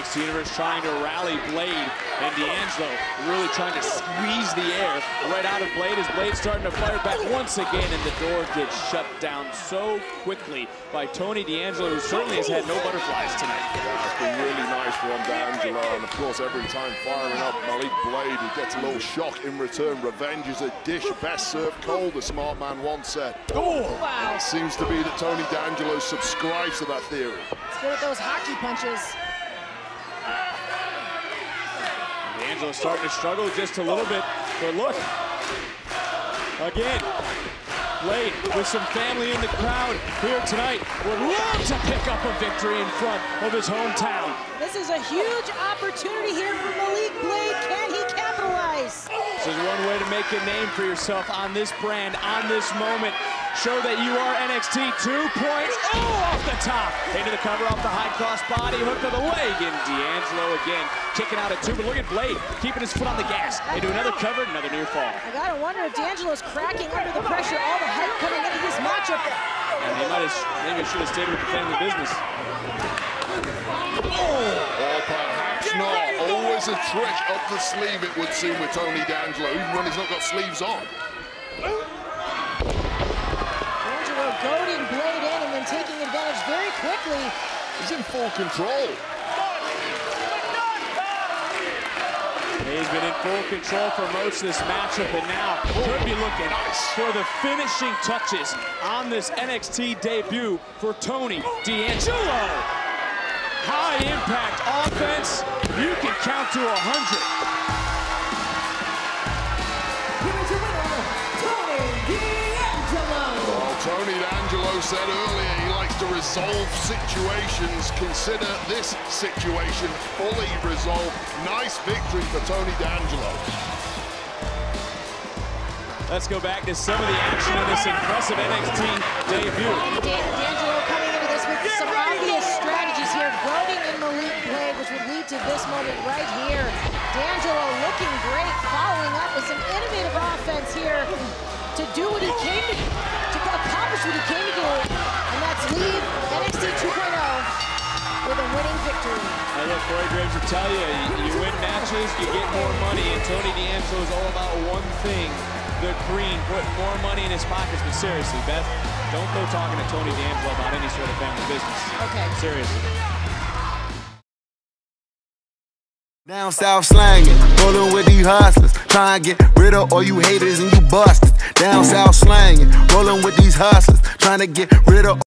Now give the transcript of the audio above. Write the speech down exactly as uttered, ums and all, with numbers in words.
X T Universe trying to rally Blade, and D'Angelo really trying to squeeze the air right out of Blade as Blade starting to fire back once again, and the door gets shut down so quickly by Tony D'Angelo, who certainly has had no butterflies tonight. Yeah, it's been really nice from D'Angelo, and of course every time firing up Malik Blade, he gets a little shock in return. Revenge is a dish best served cold, the smart man once said. Oh, wow. It seems to be that Tony D'Angelo subscribes to that theory. Let's go with those hockey punches. D'Angelo's starting to struggle just a little bit, but look, again, Blade with some family in the crowd here tonight would love to pick up a victory in front of his hometown. This is a huge opportunity here for Malik Blade. Can he capitalize? This is one way to make a name for yourself on this brand, on this moment. Show that you are N X T two point oh off the top. Into the cover off the high cross body, hook to the leg, and D'Angelo again kicking out at two. But look at Blade keeping his foot on the gas. Into another cover, another near fall. I gotta wonder if D'Angelo's cracking under the pressure, all the hype coming into this matchup. And they might have, maybe should have stayed with the family business. Oh, or perhaps not. Always a trick up the sleeve, it would seem, with Tony D'Angelo, even when he's not got sleeves on. D'Angelo goading Blade in and then taking advantage very quickly. He's in full control. He's been in full control for most of this matchup, and now could be looking for the finishing touches on this N X T debut for Tony D'Angelo. High impact offense, you can count to a hundred. Well, Tony D'Angelo said earlier he likes to resolve situations. Consider this situation fully resolved. Nice victory for Tony D'Angelo. Let's go back to some of the action in this impressive N X T debut. D'Angelo coming into this with some obvious strategies here, goading in Malik Blade, which would lead to this moment right here. D'Angelo looking great, following up with some innovative offense here to do what he came to, to accomplish what he came to do, and that's leave N X T two point oh with a winning victory. Now look, Corey Graves will tell you, you, you win matches, you get more money, and Tony D'Angelo is all about one thing, the green, put more money in his pockets. But seriously, Beth, don't go talking to Tony D'Angelo about any sort of family business. Okay. Seriously. Down south slanging, rolling with these hustlers, trying to get rid of all you haters and you busters. Down south slanging, rolling with these hustlers, trying to get rid of